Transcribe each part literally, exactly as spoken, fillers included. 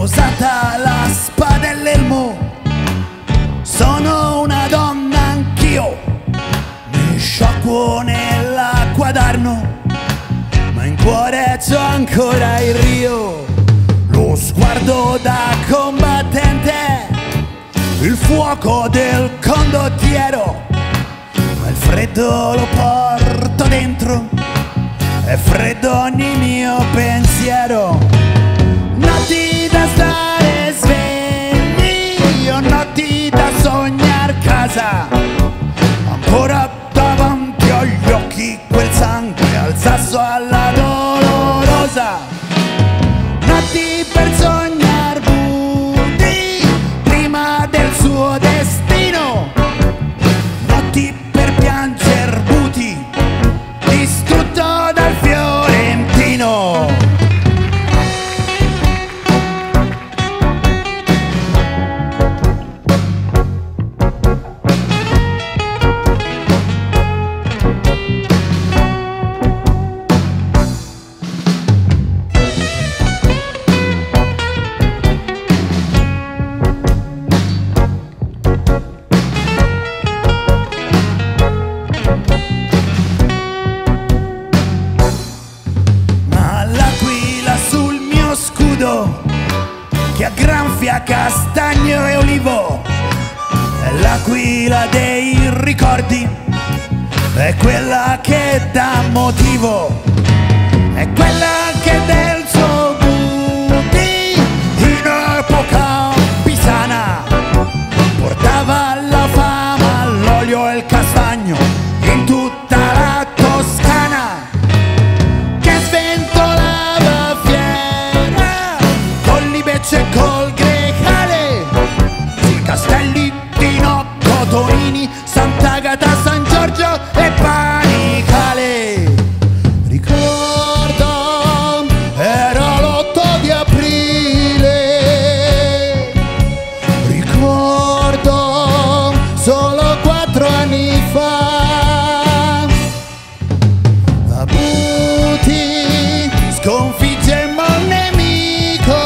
posata la spada e l'elmo, sono una donna anch'io, mi sciacquo nell'acqua d'Arno, ma in cuore c'ho ancora il Rio. Lo sguardo da combattente, il fuoco del condottiero, ma il freddo lo porto dentro, è freddo ogni mio pensiero. Notti da stare svegli, o notti da sognar casa, ancora davanti agli occhi quel sangue al sasso alla dolorosa. Notti per sognar buti prima del suo destino, notti per pianger buti distrutto dal fiorentino. Che aggranfia castagno e olivo, è l'aquila dei ricordi, è quella che dà motivo, è quella che del suo buti in epoca pisana portava la fama, l'olio e il castagno in tutta la Toscana, che sventolava fiera con l'Ibecce e col Grecale, sui castelli di Nocco, Tonini, Sant'Agata, San Giorgio e Panicale. Ricordo, era l'otto di aprile, ricordo solo quattro anni fa, a Buti sconfiggemmo il nemico,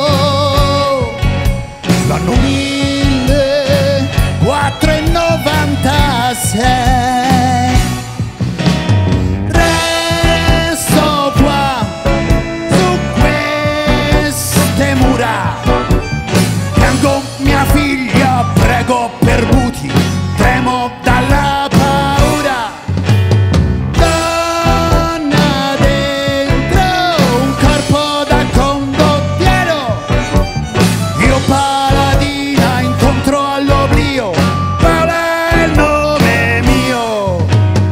l'anno millequattrocentonovantasei. Resto qua su queste mura, piango mia figlia, prego per Buti, tremo dalla paura. Donna dentro un corpo da condottiero, io paladina incontro all'oblio, Paola è il nome mio.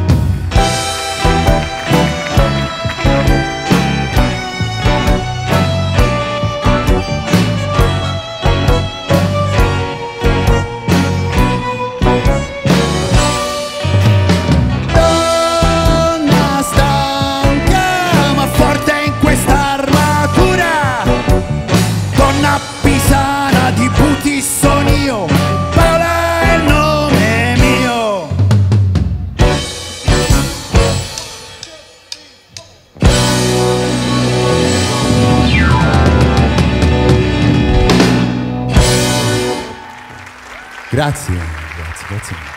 Donna stanca ma forte in questa armatura, donna pisana di Buti son io, Paola è il nome mio. Grazie, grazie, grazie.